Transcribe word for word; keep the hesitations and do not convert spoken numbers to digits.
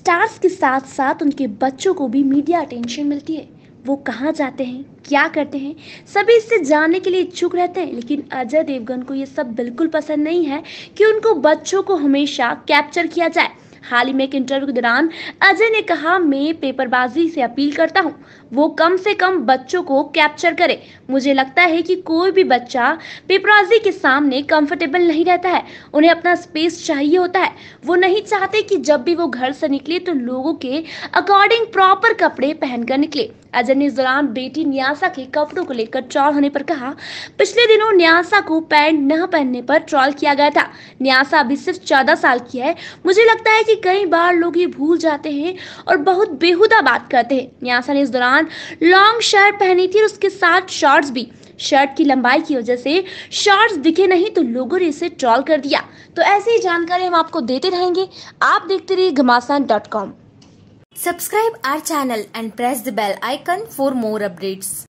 Stars के साथ साथ उनके बच्चों को भी मीडिया अटेंशन मिलती है। वो कहाँ जाते हैं, क्या करते हैं, सभी इससे जानने के लिए इच्छुक रहते हैं। लेकिन अजय देवगन को ये सब बिल्कुल पसंद नहीं है कि उनको बच्चों को हमेशा कैप्चर किया जाए। हाल ही में एक इंटरव्यू के दौरान अजय ने कहा, मैं पेपरबाजी से अपील करता हूं, वो कम से कम बच्चों को कैप्चर करे। मुझे लगता है कि कोई भी बच्चा पेपरबाजी के सामने कंफर्टेबल नहीं रहता है, उन्हें अपना स्पेस चाहिए होता है। वो नहीं चाहते कि जब भी वो घर से निकले तो लोगों के अकॉर्डिंग प्रॉपर कपड़े पहनकर निकले। अजय ने इस दौरान बेटी न्यासा के कपड़ों को लेकर ट्रोल होने पर कहा, पिछले दिनों न्यासा को पैंट न पहनने पर ट्रोल किया गया था। न्यासा अभी सिर्फ चौदह साल की है। मुझे लगता है कि कई बार लोग ये भूल जाते हैं और बहुत बेहुदा बात करते हैं। न्यासा ने इस दौरान लॉन्ग शर्ट पहनी थी और उसके साथ शॉर्ट्स भी। शर्ट की लंबाई की वजह से शॉर्ट्स दिखे नहीं तो लोगों ने इसे ट्रोल कर दिया। तो ऐसी ही जानकारी हम आपको देते रहेंगे। आप देखते रहिए Ghamasan dot com. Subscribe our channel and press the bell icon for more updates.